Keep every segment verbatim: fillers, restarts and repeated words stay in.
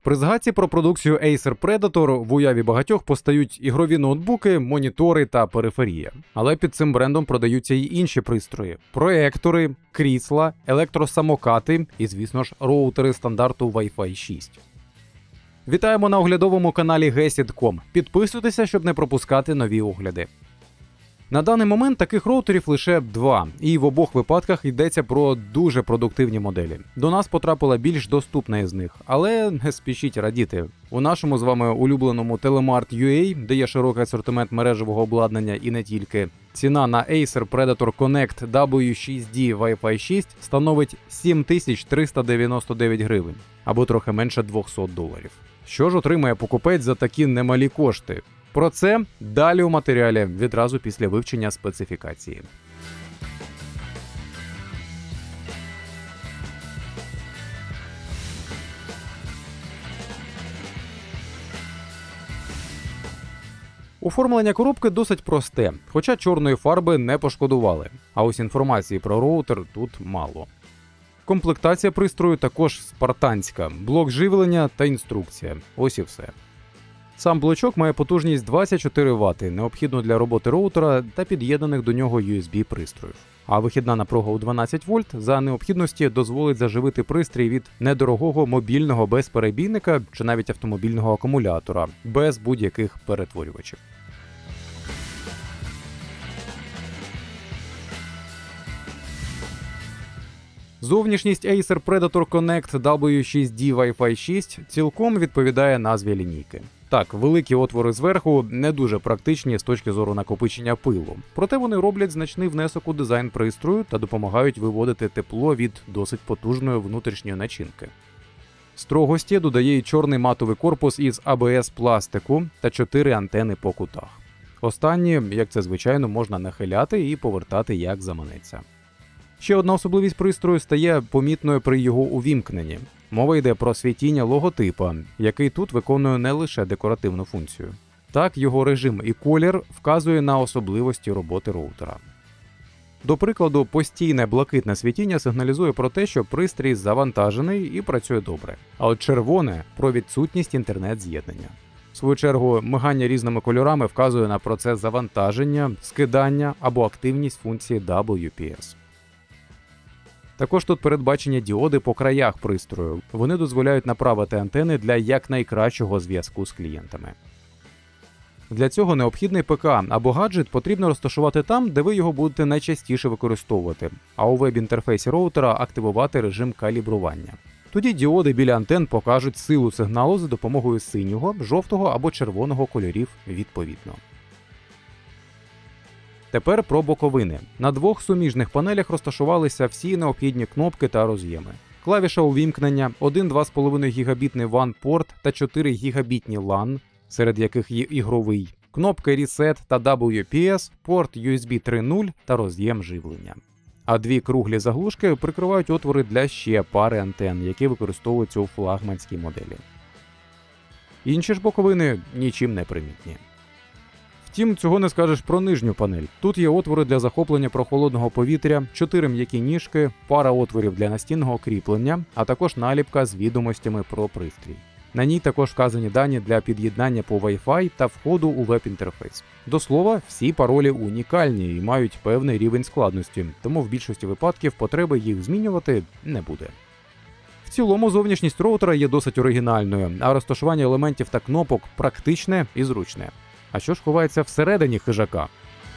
При згадці про продукцію Acer Predator в уяві багатьох постають ігрові ноутбуки, монітори та периферія. Але під цим брендом продаються й інші пристрої – проектори, крісла, електросамокати і, звісно ж, роутери стандарту Wi-Fi шість. Вітаємо на оглядовому каналі гесід крапка ком. Підписуйтеся, щоб не пропускати нові огляди. На даний момент таких роутерів лише два, і в обох випадках йдеться про дуже продуктивні моделі. До нас потрапила більш доступна із них, але не спішіть радіти. У нашому з вами улюбленому Telemart точка ю а, де є широкий асортимент мережевого обладнання і не тільки, ціна на Acer Predator Connect дабл ю шість ді Wi-Fi шість становить сім тисяч триста дев'яносто дев'ять гривень, або трохи менше двісті доларів. Що ж отримає покупець за такі немалі кошти? Про це далі у матеріалі, відразу після вивчення специфікації. Оформлення коробки досить просте, хоча чорної фарби не пошкодували, а ось інформації про роутер тут мало. Комплектація пристрою також спартанська, блок живлення та інструкція. Ось і все. Сам блочок має потужність двадцять чотири вати, необхідну для роботи роутера та під'єднаних до нього ю ес бі-пристроїв. А вихідна напруга у дванадцять вольт за необхідності дозволить заживити пристрій від недорогого мобільного безперебійника чи навіть автомобільного акумулятора, без будь-яких перетворювачів. Зовнішність Acer Predator Connect дабл ю шість ді Wi-Fi шість цілком відповідає назві лінійки. Так, великі отвори зверху не дуже практичні з точки зору накопичення пилу, проте вони роблять значний внесок у дизайн пристрою та допомагають виводити тепло від досить потужної внутрішньої начинки. Строгості додає й чорний матовий корпус із а бе ес-пластику та чотири антени по кутах. Останні, як це звичайно, можна нахиляти і повертати як заманеться. Ще одна особливість пристрою стає помітною при його увімкненні. Мова йде про світіння логотипа, який тут виконує не лише декоративну функцію. Так, його режим і колір вказує на особливості роботи роутера. До прикладу, постійне блакитне світіння сигналізує про те, що пристрій завантажений і працює добре. А от червоне – про відсутність інтернет-з'єднання. В свою чергу, мигання різними кольорами вказує на процес завантаження, скидання або активність функції дабл ю пі ес. Також тут передбачені діоди по краях пристрою. Вони дозволяють направити антени для якнайкращого зв'язку з клієнтами. Для цього необхідний пе ка або гаджет потрібно розташувати там, де ви його будете найчастіше використовувати, а у веб-інтерфейсі роутера активувати режим калібрування. Тоді діоди біля антен покажуть силу сигналу за допомогою синього, жовтого або червоного кольорів відповідно. Тепер про боковини. На двох суміжних панелях розташувалися всі необхідні кнопки та роз'єми. Клавіша увімкнення, один два з половиною гігабітний ван-порт та чотири гігабітні лан, серед яких є ігровий, кнопки Reset та дабл ю пі ес, порт ю ес бі три нуль та роз'єм живлення. А дві круглі заглушки прикривають отвори для ще пари антен, які використовуються у флагманській моделі. Інші ж боковини нічим не примітні. Втім, цього не скажеш про нижню панель. Тут є отвори для захоплення прохолодного повітря, чотири м'які ніжки, пара отворів для настінного кріплення, а також наліпка з відомостями про пристрій. На ній також вказані дані для під'єднання по Wi-Fi та входу у веб-інтерфейс. До слова, всі паролі унікальні і мають певний рівень складності, тому в більшості випадків потреби їх змінювати не буде. В цілому зовнішність роутера є досить оригінальною, а розташування елементів та кнопок практичне і зручне. А що ж ховається всередині хижака?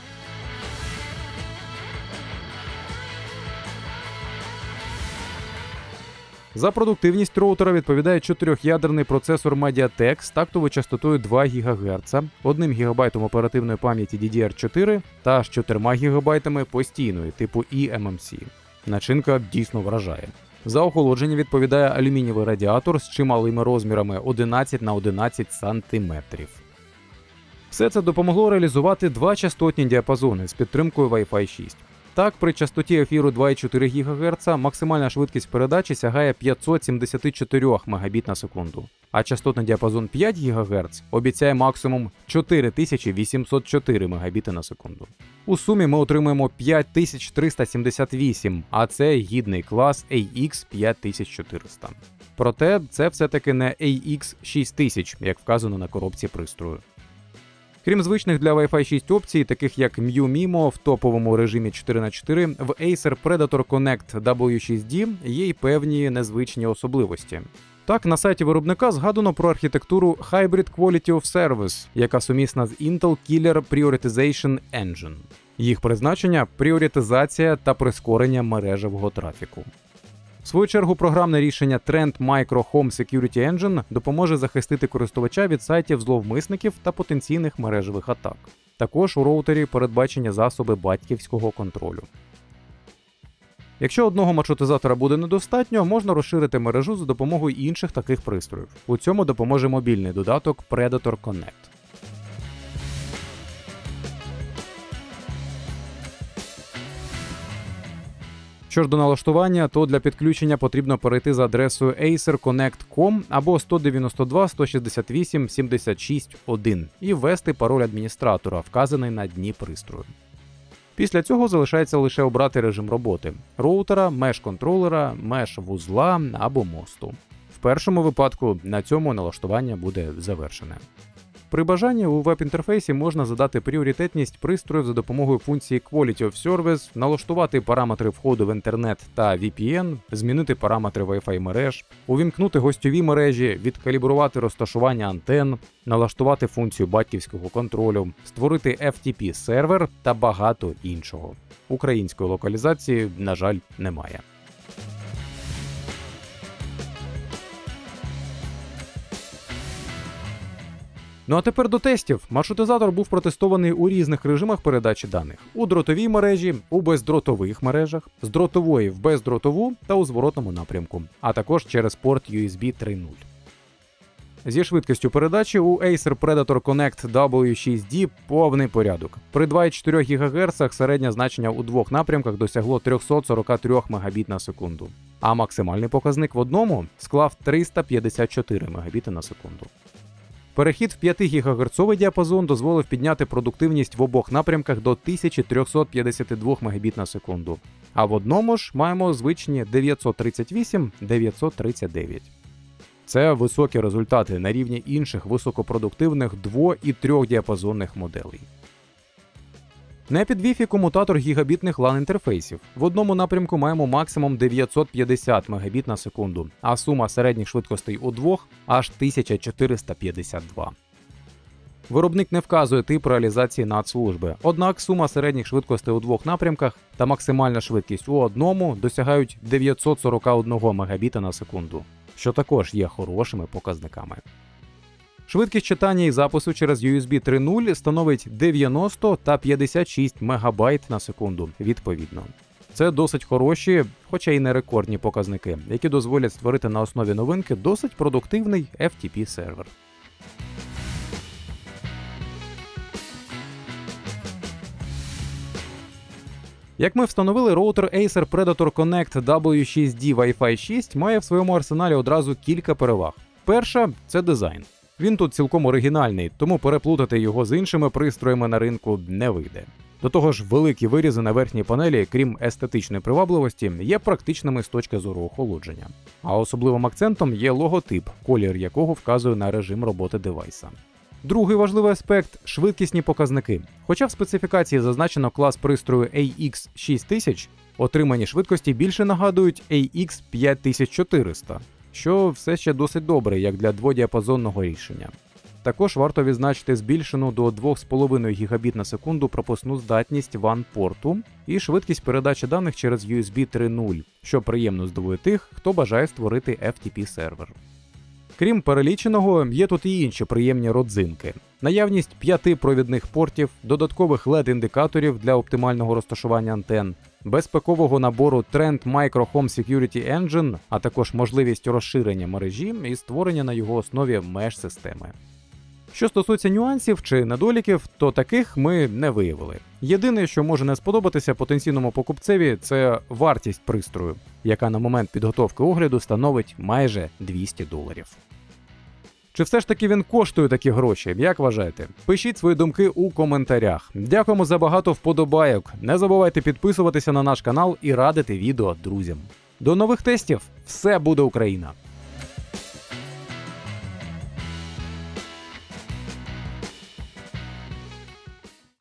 За продуктивність роутера відповідає чотирьохядерний процесор Mediatek з тактовою частотою два гігагерца, одним гігабайтом оперативної пам'яті ді ді ар чотири та аж чотирма гігабайтами постійної типу і ем ем сі. Начинка дійсно вражає. За охолодження відповідає алюмінієвий радіатор з чималими розмірами одинадцять на одинадцять сантиметрів. Все це допомогло реалізувати два частотні діапазони з підтримкою Wi-Fi шість. Так, при частоті ефіру два цілих чотири гігагерца максимальна швидкість передачі сягає п'ятсот сімдесят чотири мегабіт на секунду. а частотний діапазон п'ять гігагерц обіцяє максимум чотири тисячі вісімсот чотири мегабіти на секунду. У сумі ми отримуємо п'ять тисяч триста сімдесят вісім, а це гідний клас ей ікс п'ять тисяч чотириста. Проте це все-таки не ей ікс шість тисяч, як вказано на коробці пристрою. Крім звичних для Wi-Fi шість опцій, таких як Mu MIMO в топовому режимі чотири на чотири, в Acer Predator Connect дабл ю шість ді є й певні незвичні особливості. Так, на сайті виробника згадано про архітектуру Hybrid Quality of Service, яка сумісна з Intel Killer Prioritization Engine. Їх призначення – пріоритизація та прискорення мережевого трафіку. В свою чергу, програмне рішення Trend Micro Home Security Engine допоможе захистити користувача від сайтів зловмисників та потенційних мережевих атак. Також у роутері передбачені засоби батьківського контролю. Якщо одного маршрутизатора буде недостатньо, можна розширити мережу за допомогою інших таких пристроїв. У цьому допоможе мобільний додаток Predator Connect. Що ж до налаштування, то для підключення потрібно перейти за адресою acer connect крапка com або сто дев'яносто два сто шістдесят вісім сімдесят шість один і ввести пароль адміністратора, вказаний на дні пристрою. Після цього залишається лише обрати режим роботи – роутера, меш-контролера, меш-вузла або мосту. В першому випадку на цьому налаштування буде завершене. При бажанні у веб-інтерфейсі можна задати пріоритетність пристрою за допомогою функції Quality of Service, налаштувати параметри входу в інтернет та ві пі ен, змінити параметри Wi-Fi мереж, увімкнути гостьові мережі, відкалібрувати розташування антенн, налаштувати функцію батьківського контролю, створити еф ті пі-сервер та багато іншого. Української локалізації, на жаль, немає. Ну а тепер до тестів. Маршрутизатор був протестований у різних режимах передачі даних. У дротовій мережі, у бездротових мережах, з дротової в бездротову та у зворотному напрямку, а також через порт ю ес бі три нуль. Зі швидкістю передачі у Acer Predator Connect дабл ю шість ді повний порядок. При два цілих чотири гігагерца середнє значення у двох напрямках досягло триста сорок три мегабіт на секунду, а максимальний показник в одному склав триста п'ятдесят чотири мегабіти на секунду. Перехід в п'ятигігагерцовий діапазон дозволив підняти продуктивність в обох напрямках до тисяча триста п'ятдесят два мегабіт на секунду. А в одному ж маємо звичні дев'ятсот тридцять вісім - дев'ятсот тридцять дев'ять. Це високі результати на рівні інших високопродуктивних дво- і трьохдіапазонних моделей. Не підвів і комутатор гігабітних лан-інтерфейсів. В одному напрямку маємо максимум дев'ятсот п'ятдесят мегабіт на секунду, а сума середніх швидкостей у двох – аж тисяча чотириста п'ятдесят два. Виробник не вказує тип реалізації надслужби, однак сума середніх швидкостей у двох напрямках та максимальна швидкість у одному досягають дев'ятсот сорок один мегабіта на секунду, що також є хорошими показниками. Швидкість читання і запису через ю ес бі три нуль становить дев'яносто та п'ятдесят шість мегабайт на секунду, відповідно. Це досить хороші, хоча й не рекордні показники, які дозволять створити на основі новинки досить продуктивний еф ті пі-сервер. Як ми встановили, роутер Acer Predator Connect дабл ю шість ді Wi-Fi шість має в своєму арсеналі одразу кілька переваг. Перша – це дизайн. Він тут цілком оригінальний, тому переплутати його з іншими пристроями на ринку не вийде. До того ж, великі вирізи на верхній панелі, крім естетичної привабливості, є практичними з точки зору охолодження. А особливим акцентом є логотип, колір якого вказує на режим роботи девайса. Другий важливий аспект – швидкісні показники. Хоча в специфікації зазначено клас пристрою ей ікс шість тисяч, отримані швидкості більше нагадують ей ікс п'ять тисяч чотириста, що все ще досить добре, як для дводіапазонного рішення. Також варто відзначити збільшену до два з половиною гігабіт на секунду пропускну здатність ван-порту і швидкість передачі даних через ю ес бі три нуль, що приємно здивує тих, хто бажає створити еф ті пі-сервер. Крім переліченого, є тут і інші приємні родзинки. Наявність п'яти провідних портів, додаткових ел і ді-індикаторів для оптимального розташування антенн, безпекового набору Trend Micro Home Security Engine, а також можливість розширення мережі і створення на його основі меш-системи. Що стосується нюансів чи недоліків, то таких ми не виявили. Єдине, що може не сподобатися потенційному покупцеві, це вартість пристрою, яка на момент підготовки огляду становить майже двісті доларів. Чи все ж таки він коштує такі гроші? Як вважаєте? Пишіть свої думки у коментарях. Дякуємо за багато вподобайок. Не забувайте підписуватися на наш канал і радити відео друзям. До нових тестів! Все буде Україна!